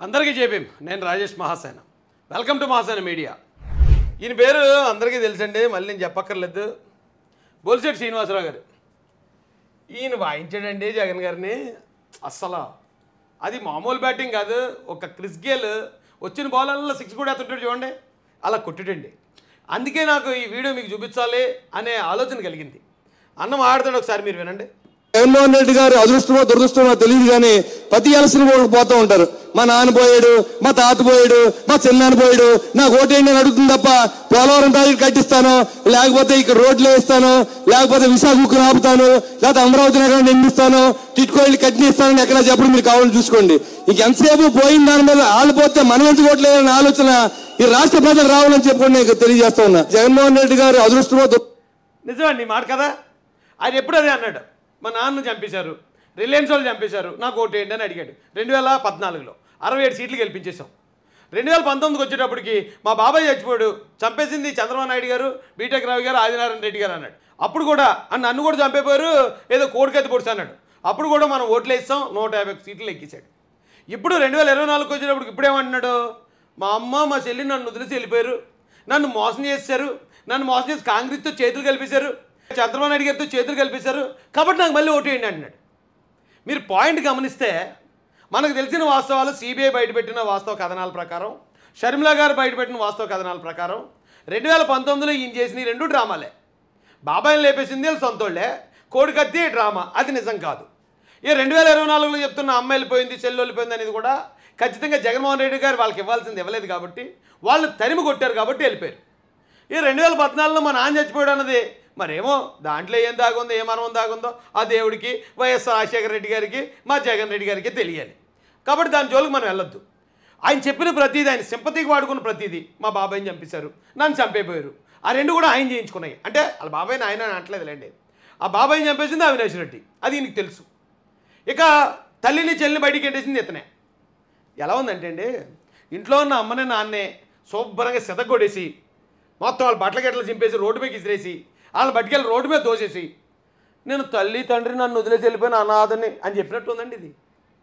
అందరికీ జేబీఎం నేను Rajesh Mahasena welcome to Mahasena media ఈయన పేరు అందరికీ తెలుసండి మళ్ళీ నేను చెప్పక్కర్లేదు బొలిశెట్టి శ్రీనివాసరావు గారు ఈయన వాయించాడండి జగన్ గారిని అస్సలు అది మామూలు బ్యాటింగ్ కాదు ఒక క్రిస్ గేల్ వచ్చిన బాలల్లో 6 కూడా ఎత్తుంటాడు చూడండి అలా కొట్టాడండి అందుకే నాకు ఈ వీడియో మీకు చూపించాలి అనే ఆలోచన కలిగింది అన్నం ఆడతాడు ఒకసారి మీరు వినండి జగన్మోహన్ రెడ్డి గారు అదృష్టమో దురదృష్టమో తెలియదు కానీ ప్రతి ఎలక్షన్ పోతూ ఉంటారు మా నాన్న పోయాడు మా తాత పోయాడు మా చిన్నాన్న పోయాడు నాకు ఓటేయండి అని అడుగుతుంది తప్ప పోలవరం ప్రాజెక్ట్ కట్టిస్తాను లేకపోతే ఇక్కడ రోడ్లు వేస్తాను లేకపోతే విశాఖకు ఆపుతాను లేకపోతే అమరావతి నగరం నిర్మిస్తాను టిట్కోయిలు కట్టినిస్తానని ఎక్కడ చెప్పడం మీరు కావాలని చూసుకోండి ఇంకెంతసేపు పోయిన దాని మీద వాళ్ళు పోతే మనం ఎందుకు ఓట్లేదన్న ఆలోచన ఈ రాష్ట్ర ప్రజలు రావాలని చెప్పుకొని నేను తెలియజేస్తా ఉన్నా జగన్మోహన్ రెడ్డి గారు అదృష్టమో నిజమండి మాట కదా ఆయన ఎప్పుడు అదే అన్నాడు మా నాన్న చంపేశారు రిలయన్స్ వాళ్ళు చంపేశారు నాకు ఓటేయండి అని అడిగాడు 2014లో 67 సీట్లు గెలిపించేశాం 2019కి వచ్చేటప్పటికి మా బాబాయ్ చచ్చిపోయాడు చంపేసింది చంద్రబాబు నాయుడు గారు బీటెక్ రావు గారు ఆదినారాయణ రెడ్డి గారు అన్నాడు అప్పుడు కూడా నన్ను కూడా చంపేపోయారు ఏదో కోడికత్తి పొడిచి అన్నాడు అప్పుడు కూడా మనం ఓట్లు వేస్తాం 150 సీట్లు ఎక్కించాడు ఇప్పుడు 2024కి వచ్చేటప్పటికి ఇప్పుడేమంటున్నాడు మా అమ్మ మా చెల్లి నన్ను వదిలేసి వెళ్ళిపోయారు నన్ను మోసం చేశారు నన్ను మోసం చేసి కాంగ్రెస్తో చేతులు కలిపేశారు చంద్రబాబు నాయుడు గారితో చేతులు కల్పించారు కాబట్టి నాకు మళ్ళీ ఓటేయండి అంటున్నాడు మీరు పాయింట్ గమనిస్తే మనకు తెలిసిన వాస్తవాలు సిబిఐ బయటపెట్టిన వాస్తవ కథనాల ప్రకారం షర్మిల గారు బయటపెట్టిన వాస్తవ కథనాల ప్రకారం 2019లో ఈయన చేసిన 2 డ్రామాలే బాబాయిని లేపేసింది వాళ్ళు సొంతోళ్లే కోడికత్తి డ్రామా అది నిజం కాదు ఈ 2024లో చెప్తున్న అమ్మ వెళ్ళిపోయింది చెల్లి వెళ్ళిపోయింది అనేది కూడా ఖచ్చితంగా జగన్మోహన్ రెడ్డి గారు వాళ్ళకి ఇవ్వాల్సింది ఇవ్వలేదు కాబట్టి వాళ్ళు తరిమి కొట్టారు కాబట్టి వెళ్ళిపోయారు ఈ 2014లో మా నాన్న చచ్చిపోయాడు అన్నది మరేమో దాంట్లో ఏం దాగుందో ఏ మర్మం దాగుందో ఆ దేవుడికి వైఎస్ రాజశేఖర రెడ్డి గారికి మా జగన్ రెడ్డి గారికి తెలియాలి కాబట్టి దాని జోలికి మనం వెళ్ళొద్దు ఆయన చెప్పిన ప్రతిదీ ఆయన సింపతికి వాడుకున్న ప్రతిదీ మా బాబాయిని చంపేశారు నన్ను చంపేపోయారు ఆ 2 కూడా ఆయన చేయించుకున్నాయి అంటే వాళ్ళ బాబాయిని ఆయన అనట్లేదులేండి ఆ బాబాయిని చంపేసింది అవినాష్ రెడ్డి అది ఈయనకి తెలుసు ఇక తల్లిని చెల్లిని బయటికి ఎంటేసింది ఇతనే ఎలా ఉందంటే అండి ఇంట్లో ఉన్న అమ్మని నాన్నే శుభ్రంగా సెతగొడేసి మొత్తం వాళ్ళ బట్టల గెట్టలు చింపేసి రోడ్డు మీద ఇసిరేసి వాళ్ళని బట్టికెళ్ళి రోడ్డు మీద దోసేసి నేను తల్లి తండ్రి నన్ను వదిలేసి వెళ్ళిపోయిన అనాథని అని చెప్పినట్టు ఉందండి ఇది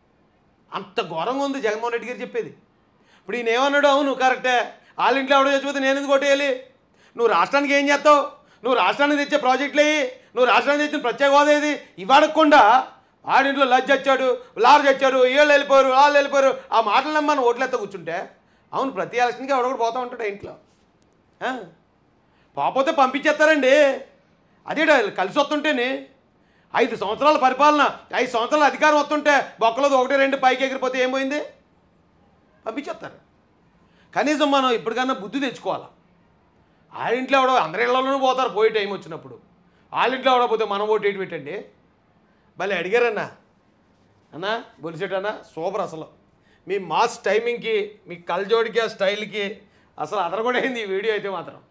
అంత ఘోరంగా ఉంది జగన్మోహన్ రెడ్డి గారు చెప్పేది ఇప్పుడు ఈయన ఏమన్నాడు అవును కరెక్టే వాళ్ళ ఇంట్లో ఎవడో చచ్చిపోతే నేను ఎందుకు కొట్టేయాలి నువ్వు రాష్ట్రానికి ఏం చేస్తావు నువ్వు రాష్ట్రానికి తెచ్చే ప్రాజెక్టులు అయ్యి నువ్వు రాష్ట్రానికి తెచ్చిన ప్రత్యేక హోదా ఏది ఇవ్వడకుండా ఆడింట్లో లజ్ వచ్చాడు లార్ చచ్చారు వీళ్ళు వెళ్ళిపోయారు వాళ్ళు వెళ్ళిపోయారు ఆ మాటలు మనం ఓట్లెత్త కూర్చుంటే అవును ప్రతి ఎలక్షన్కి ఎవడొకటి పోతూ ఉంటాడు ఇంట్లో పోతే పంపించేస్తారండి అదే కలిసి వస్తుంటేనే 5 సంవత్సరాల పరిపాలన 5 సంవత్సరాల అధికారం వస్తుంటే బొక్కలది 1-2 పైకి ఎగిరిపోతే ఏమైంది పంపించేస్తారు కనీసం మనం ఇప్పటికన్నా బుద్ధి తెచ్చుకోవాలి వాళ్ళింట్లో ఎవడో అందరి ఇళ్లలోనూ పోతారు పోయే టైం వచ్చినప్పుడు వాళ్ళింట్లో ఎవడో పోతే మనం ఓటు వేటి పెట్టండి భలే అడిగారన్నా అన్నా బొలిశెట్టి అన్న సూపర్ అసలు మీ మాస్ టైమింగ్కి మీ కళ్ళజోడికి ఆ స్టైల్కి అసలు అదరగొడైంది ఈ వీడియో అయితే మాత్రం